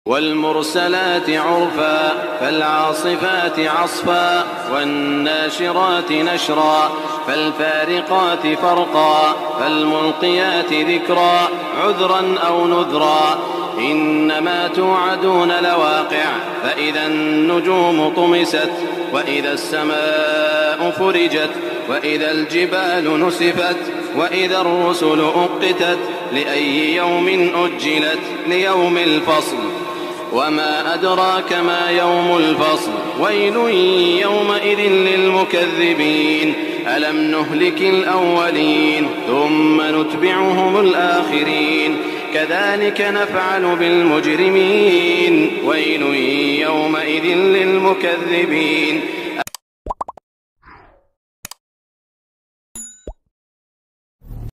والمرسلات عرفا فالعاصفات عصفا والناشرات نشرا فالفارقات فرقا فالملقيات ذكرا عذرا أو نذرا إنما توعدون لواقع فإذا النجوم طمست وإذا السماء فرجت وإذا الجبال نسفت وإذا الرسل أقتت لأي يوم أجلت ليوم الفصل وما أدراك ما يوم الفصل ويل يومئذ للمكذبين ألم نهلك الأولين ثم نتبعهم الآخرين كذلك نفعل بالمجرمين ويل يومئذ للمكذبين